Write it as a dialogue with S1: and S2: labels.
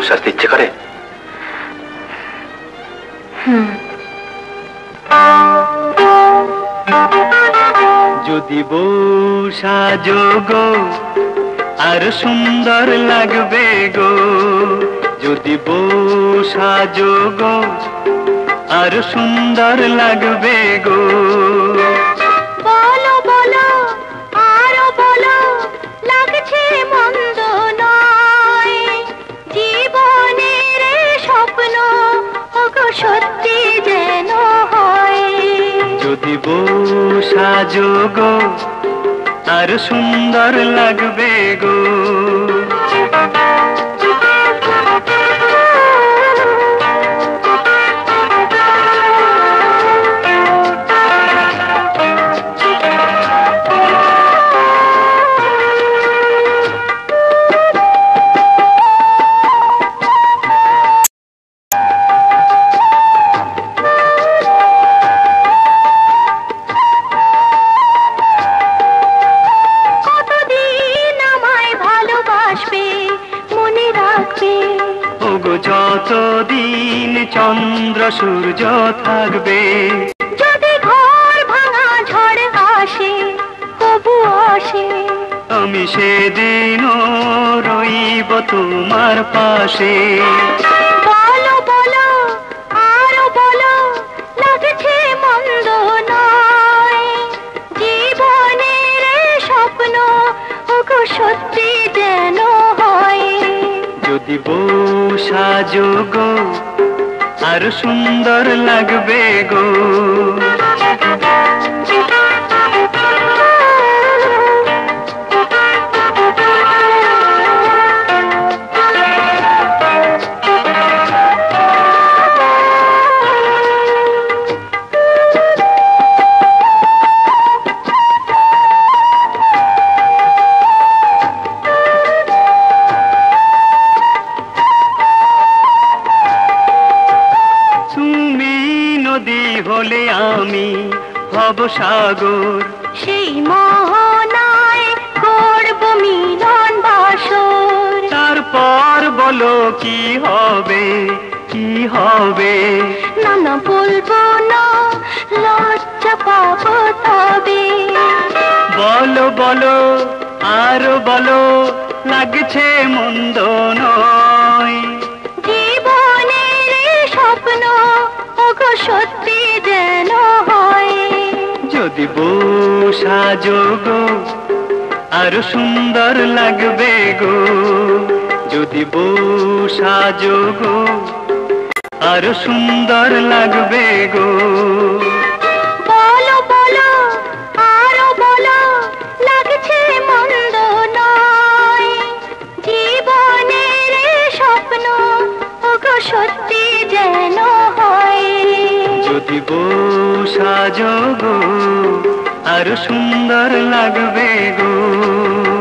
S1: সাজতে ইচ্ছে করে? যদি বউ সাজো গো আর সুন্দর লাগবে গো, যদি বউ সাজো গো আর সুন্দর লাগবে গো।
S2: বলো বলো আরো বলো, লাগছে মন্দ নয়, জীবনের স্বপ্ন ওগো সত্যি যেন হয়।
S1: যদি বউ সাজো গো আর সুন্দর লাগবে গো। যতদিন চন্দ্র সূর্য থাকবে,
S2: যদি ঘর ভাঙা ঝড় আসে তবু আসে,
S1: আমি সেদিনও রইব তোমার পাশে।
S2: বলো বলো আরো বলো, লাগছে মন্দ নয়, জীবনের স্বপ্ন ওগো সত্যি যেন হয়।
S1: যদি বউ সাজো গো আর সুন্দর লাগবে গো। হলে আমি ভব সাগর,
S2: সেই মোহনায় করব মিলন বাসর।
S1: তারপর বলো কি হবে কি হবে?
S2: না না বলবো না, লজ্জা পাবো তবে।
S1: বলো বলো আরো বলো, লাগছে মন্দ নয়,
S2: জীবনের স্বপ্ন ওগো সত্যি যেন হয়।
S1: যদি বউ সাজো গো আর সুন্দর লাগবে গো, যদি বউ সাজো গো আর সুন্দর লাগবে গো।
S2: বলো বলো আরো বলো, লাগছে মন্দ নয়, জীবনের স্বপ্ন ওগো সত্যি যেন হয়।
S1: যদি বউ সাজো গো আর সুন্দর লাগবে গো।